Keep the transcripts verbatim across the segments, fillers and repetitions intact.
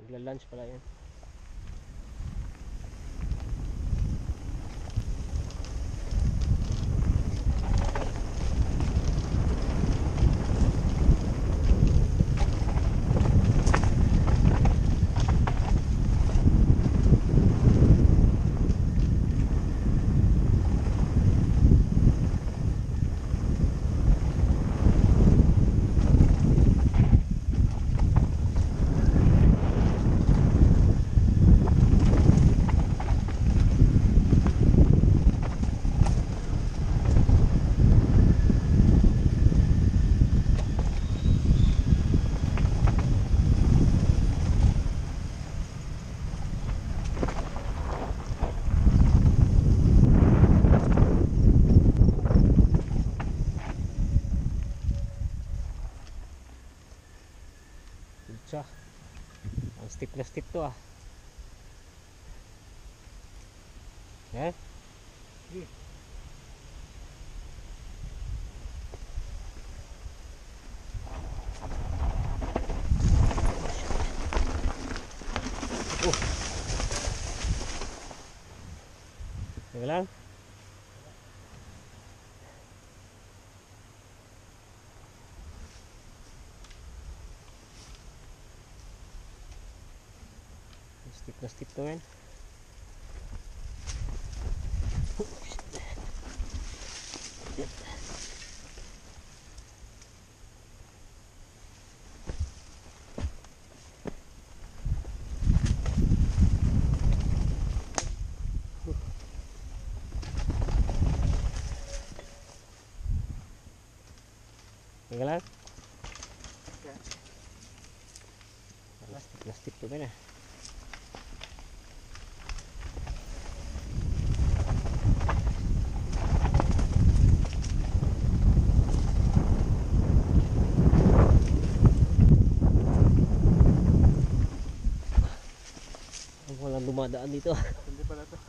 Nagla-lunch pala yan. Siya. Ang steep na steep to ah. Eh? Sige. Oh. Sige lang. Steep na steep to men. Sige lang. Steep na steep to men ah. Walang dumadaan dito. Hindi pala to.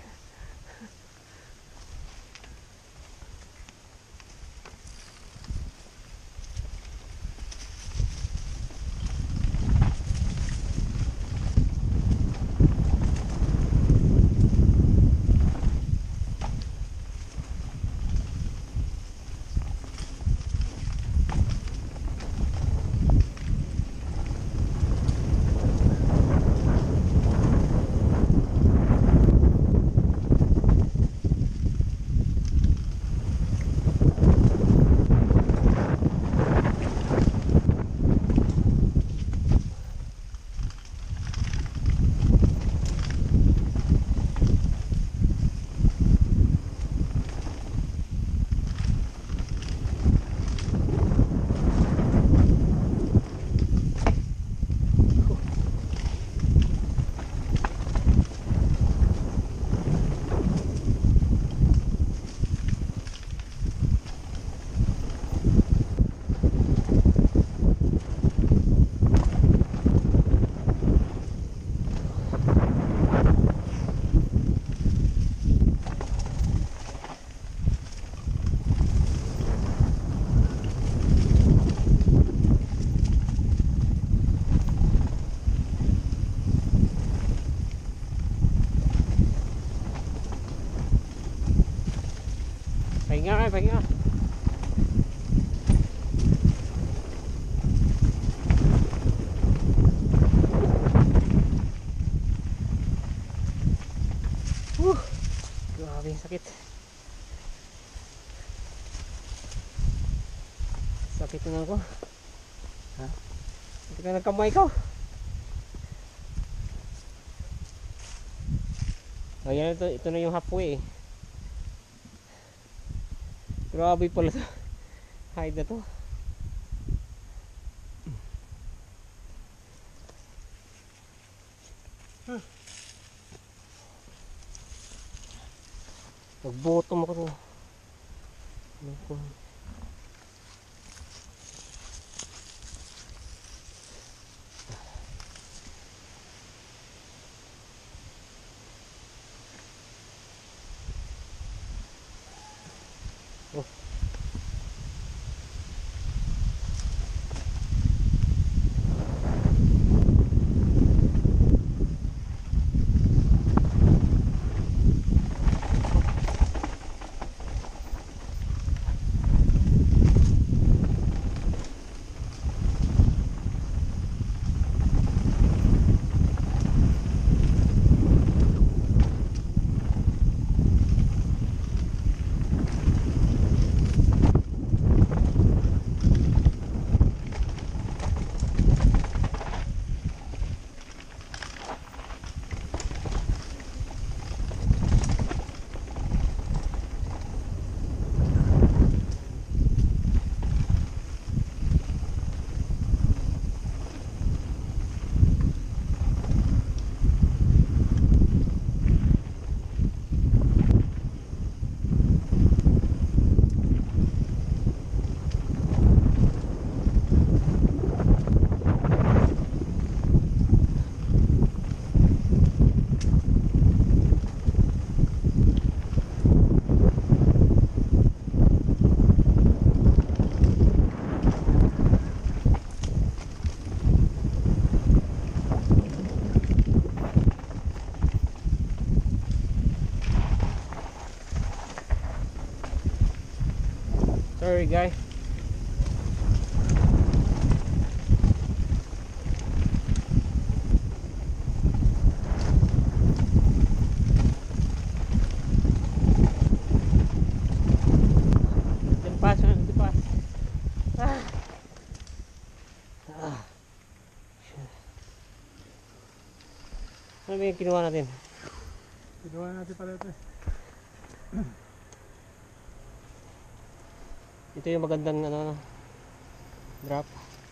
Pahinga kayo, pahinga. Uh, grabe yung sakit. Sakit na ako. Ha? Hindi ka nagkamay ko. Ayan, ito, ito na yung halfway eh. Grabe pala to. Hide na to. Hmm. Nag-bottom ako to. Oh. Hurry guy. Dempas, dempas. Ah. Ah. Ano ba yung kinuha natin? Kinuha natin pala ito eh. Ito yung magandang ano, drop.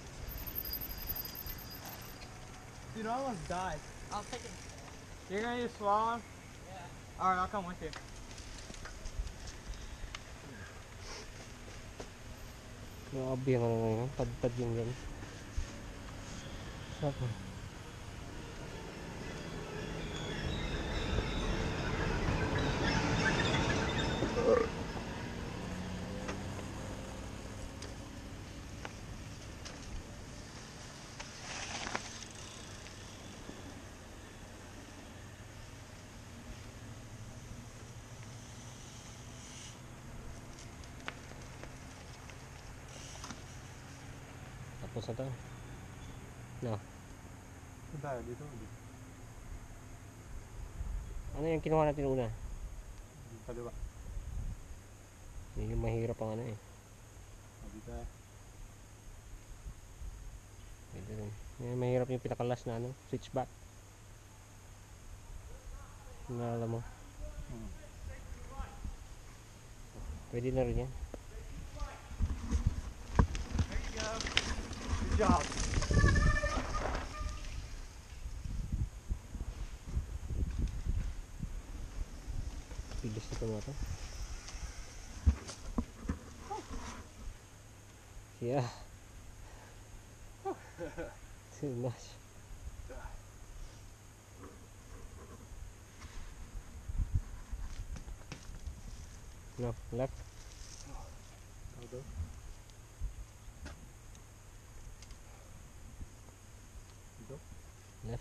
Dude, I almost died. I'll take it. You're gonna use swallow? Yeah. Alright, I'll come with you. Grabe yung ano ngayon, padpad yung yan. Saka. Tapos na to. No. Saan tayo? Dito? Dito. Ano yung kinuha natin una? Kaliwa. Yun yung mahirap ang ano eh. Oh, dito eh. Pwede rin. Yun yung mahirap yung pinakalas na ano, switchback. Nalala mo. Hmm. Pwede na rin yan. Good job. Bilis na ito to. Yeah. Too much. No, left. Ito. Dito. Left.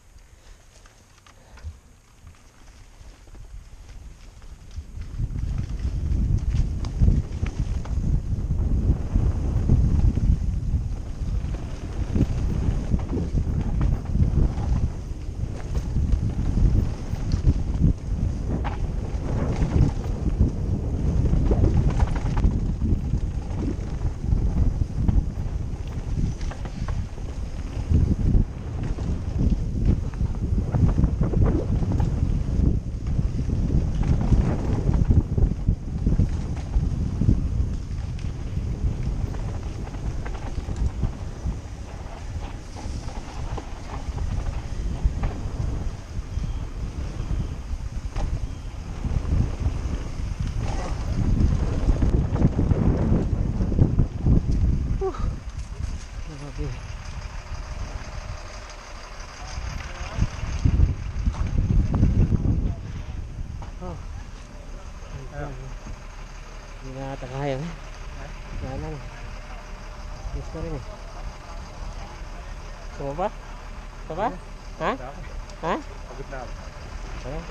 Grabe. Oh. Ayun. Hindi na ata kaya eh. Wala na. Yes na rin eh. Gusto mo pa? Gusto pa? Ha? Dito ako. Ha? Pagod na ako. Ano?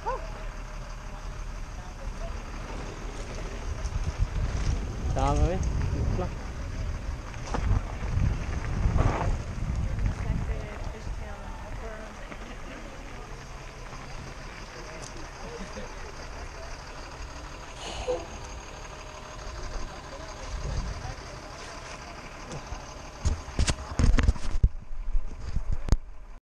Tama eh.